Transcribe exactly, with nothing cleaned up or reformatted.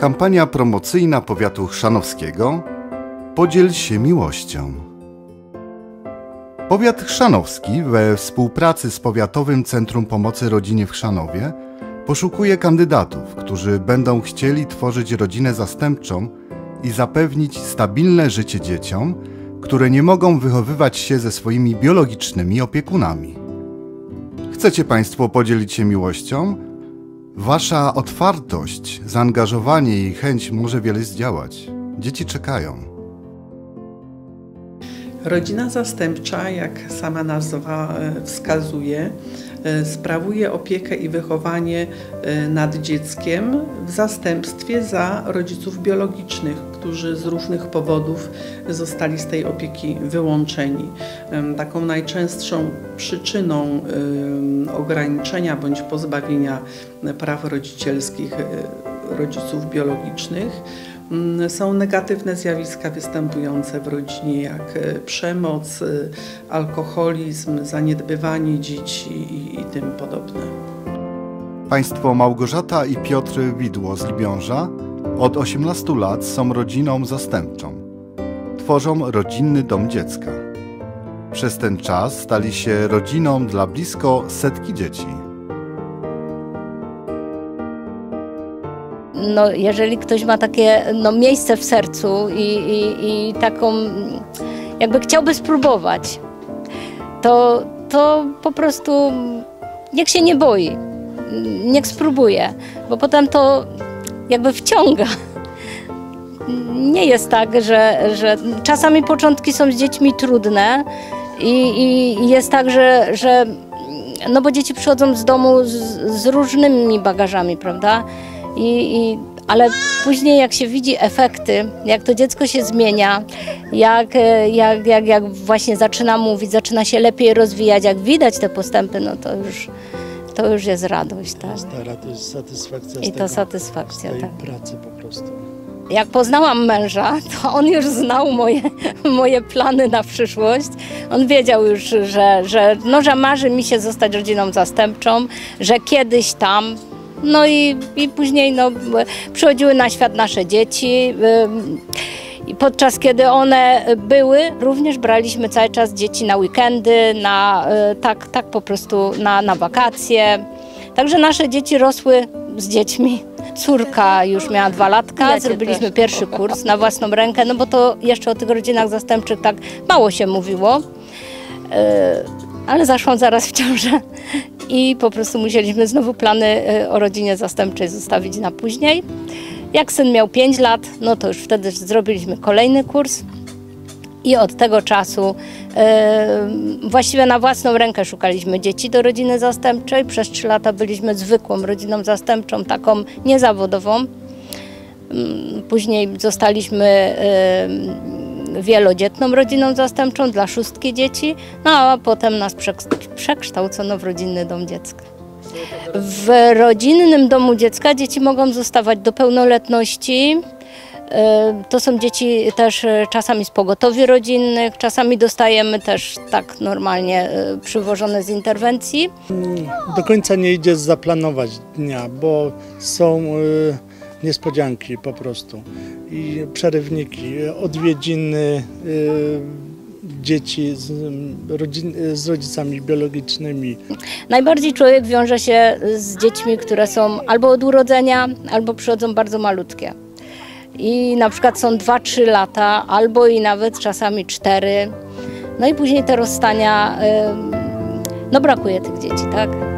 kampania promocyjna powiatu chrzanowskiego Podziel się miłością. Powiat chrzanowski we współpracy z Powiatowym Centrum Pomocy Rodzinie w Chrzanowie poszukuje kandydatów, którzy będą chcieli tworzyć rodzinę zastępczą i zapewnić stabilne życie dzieciom, które nie mogą wychowywać się ze swoimi biologicznymi opiekunami. Chcecie Państwo podzielić się miłością? Wasza otwartość, zaangażowanie i chęć może wiele zdziałać. Dzieci czekają. Rodzina zastępcza, jak sama nazwa wskazuje, sprawuje opiekę i wychowanie nad dzieckiem w zastępstwie za rodziców biologicznych, którzy z różnych powodów zostali z tej opieki wyłączeni. Taką najczęstszą przyczyną ograniczenia bądź pozbawienia praw rodzicielskich rodziców biologicznych są negatywne zjawiska występujące w rodzinie, jak przemoc, alkoholizm, zaniedbywanie dzieci i, i tym podobne. Państwo Małgorzata i Piotr Widło z Libiąża od osiemnastu lat są rodziną zastępczą. Tworzą rodzinny dom dziecka. Przez ten czas stali się rodziną dla blisko setki dzieci. No, jeżeli ktoś ma takie no, miejsce w sercu i, i, i taką, jakby chciałby spróbować, to, to po prostu niech się nie boi, niech spróbuje, bo potem to jakby wciąga. Nie jest tak, że, że czasami początki są z dziećmi trudne i, i jest tak, że, że no bo dzieci przychodzą z domu z, z różnymi bagażami, prawda? I, i, ale później jak się widzi efekty, jak to dziecko się zmienia, jak, jak, jak, jak właśnie zaczyna mówić, zaczyna się lepiej rozwijać, jak widać te postępy, no to już, to już jest radość. Tak? Ta radość, satysfakcja I z to tego, satysfakcja, z tej tak. pracy po prostu. Jak poznałam męża, to on już znał moje, moje plany na przyszłość. On wiedział już, że, że, no, że marzy mi się zostać rodziną zastępczą, że kiedyś tam. No i, i później no, przychodziły na świat nasze dzieci i podczas kiedy one były, również braliśmy cały czas dzieci na weekendy, na, tak, tak po prostu na, na wakacje. Także nasze dzieci rosły z dziećmi. Córka już miała dwa latka, zrobiliśmy pierwszy kurs na własną rękę, no bo to jeszcze o tych rodzinach zastępczych tak mało się mówiło. Ale zaszłam zaraz w ciążę i po prostu musieliśmy znowu plany o rodzinie zastępczej zostawić na później. Jak syn miał pięć lat, no to już wtedy zrobiliśmy kolejny kurs i od tego czasu e, właściwie na własną rękę szukaliśmy dzieci do rodziny zastępczej. Przez trzy lata byliśmy zwykłą rodziną zastępczą, taką niezawodową. Później zostaliśmy e, wielodzietną rodziną zastępczą dla szóstki dzieci, no a potem nas przekształcono w rodzinny dom dziecka. W rodzinnym domu dziecka dzieci mogą zostawać do pełnoletności. To są dzieci też czasami z pogotowi rodzinnych, czasami dostajemy też tak normalnie przywożone z interwencji. Do końca nie idzie zaplanować dnia, bo są niespodzianki po prostu i przerywniki, odwiedziny y, dzieci z, rodzin, z rodzicami biologicznymi. Najbardziej człowiek wiąże się z dziećmi, które są albo od urodzenia, albo przychodzą bardzo malutkie. I na przykład są dwa trzy lata, albo i nawet czasami cztery. No i później te rozstania, y, no brakuje tych dzieci, tak?